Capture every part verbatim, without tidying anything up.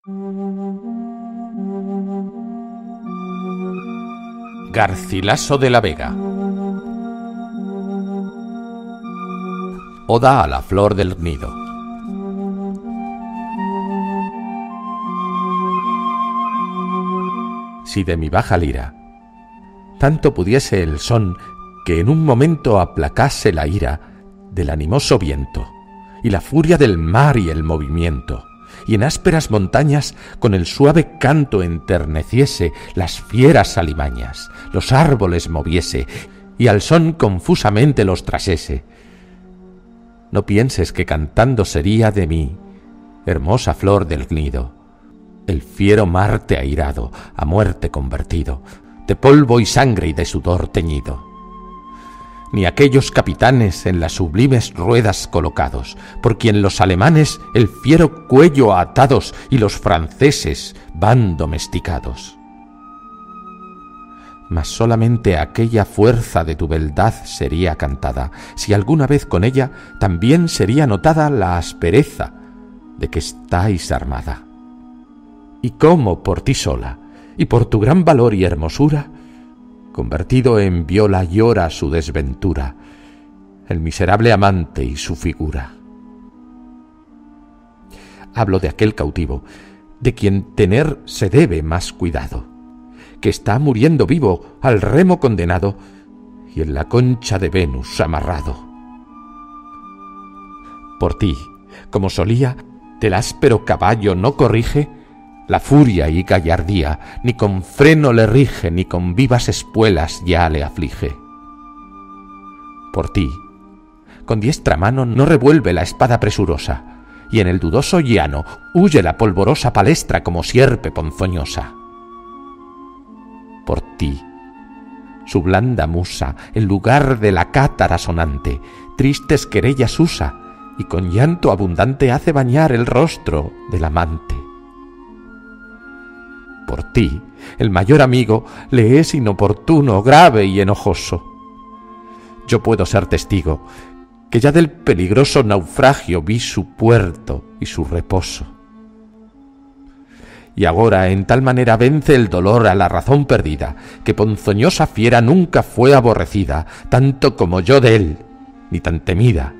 Garcilaso de la Vega. Oda a la flor del nido. Si de mi baja lira tanto pudiese el son que en un momento aplacase la ira del animoso viento y la furia del mar y el movimiento, y en ásperas montañas con el suave canto enterneciese las fieras alimañas, los árboles moviese y al son confusamente los trasese. No pienses que cantando sería de mí, hermosa flor del nido, el fiero Marte airado, a muerte convertido, de polvo y sangre y de sudor teñido. Ni aquellos capitanes en las sublimes ruedas colocados, por quien los alemanes el fiero cuello atados y los franceses van domesticados. Mas solamente aquella fuerza de tu beldad sería cantada, si alguna vez con ella también sería notada la aspereza de que estáis armada. Y cómo por ti sola, y por tu gran valor y hermosura, convertido en viola llora su desventura, el miserable amante y su figura. Hablo de aquel cautivo, de quien tener se debe más cuidado, que está muriendo vivo, al remo condenado, y en la concha de Venus amarrado. Por ti, como solía, del áspero caballo no corrige la furia y gallardía, ni con freno le rige, ni con vivas espuelas ya le aflige. Por ti, con diestra mano no revuelve la espada presurosa, y en el dudoso llano huye la polvorosa palestra como sierpe ponzoñosa. Por ti, su blanda musa, en lugar de la cátara sonante, tristes querellas usa, y con llanto abundante hace bañar el rostro del amante. Por ti, el mayor amigo, le es inoportuno, grave y enojoso. Yo puedo ser testigo, que ya del peligroso naufragio vi su puerto y su reposo. Y agora en tal manera vence el dolor a la razón perdida, que ponzoñosa fiera nunca fue aborrecida, tanto como yo de él, ni tan temida.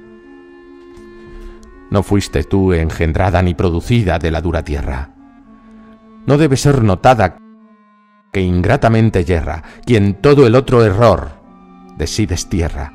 No fuiste tú engendrada ni producida de la dura tierra. No debe ser notada que ingratamente yerra quien todo el otro error de sí destierra.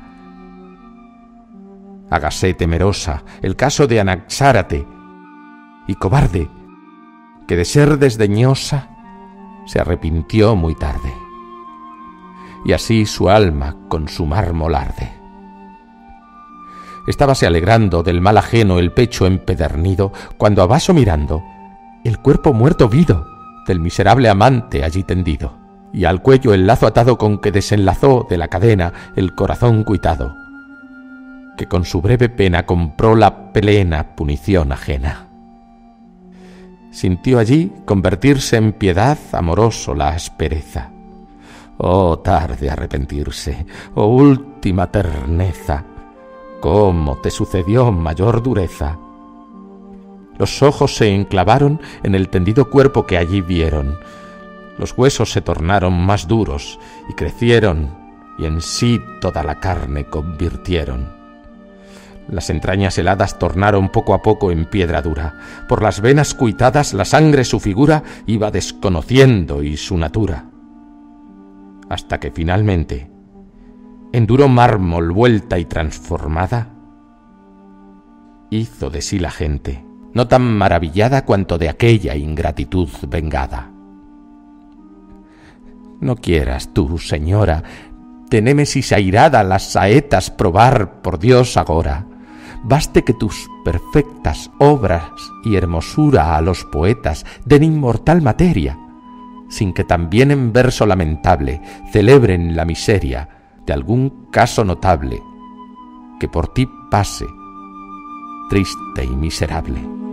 Hágase temerosa el caso de Anaxárate, y cobarde, que de ser desdeñosa se arrepintió muy tarde, y así su alma con su mármol arde. Estábase alegrando del mal ajeno el pecho empedernido, cuando a vaso mirando, el cuerpo muerto vido del miserable amante allí tendido, y al cuello el lazo atado con que desenlazó de la cadena el corazón cuitado, que con su breve pena compró la plena punición ajena. Sintió allí convertirse en piedad amoroso la aspereza. Oh, tarde arrepentirse, oh última terneza, cómo te sucedió mayor dureza. Los ojos se enclavaron en el tendido cuerpo que allí vieron. Los huesos se tornaron más duros y crecieron, y en sí toda la carne convirtieron. Las entrañas heladas tornaron poco a poco en piedra dura. Por las venas cuitadas la sangre su figura iba desconociendo y su natura. Hasta que finalmente, en duro mármol vuelta y transformada, hizo de sí la gente, no tan maravillada cuanto de aquella ingratitud vengada. No quieras tú, señora, de némesis airada las saetas probar por Dios agora. Baste que tus perfectas obras y hermosura a los poetas den inmortal materia, sin que también en verso lamentable celebren la miseria de algún caso notable que por ti pase, triste y miserable.